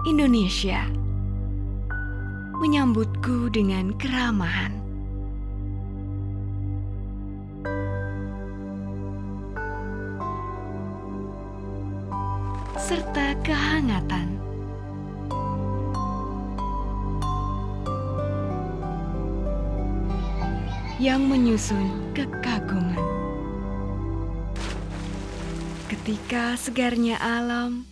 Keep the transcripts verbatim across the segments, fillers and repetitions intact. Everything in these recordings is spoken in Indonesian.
Indonesia menyambutku dengan keramahan. Serta kehangatan. Yang menyusun kekaguman. Ketika segarnya alam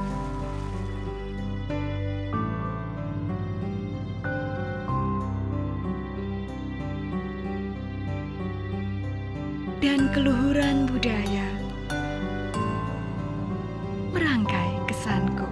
dan keluhuran budaya merangkai kesanku.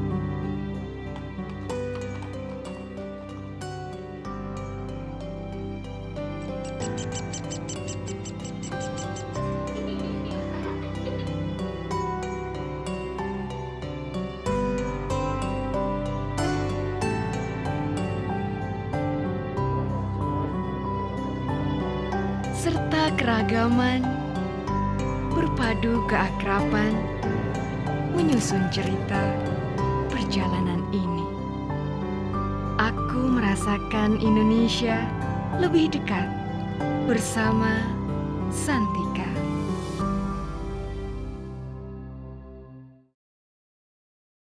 Serta keragaman berpadu keakraban menyusun cerita perjalanan ini. Aku merasakan Indonesia lebih dekat bersama Santika.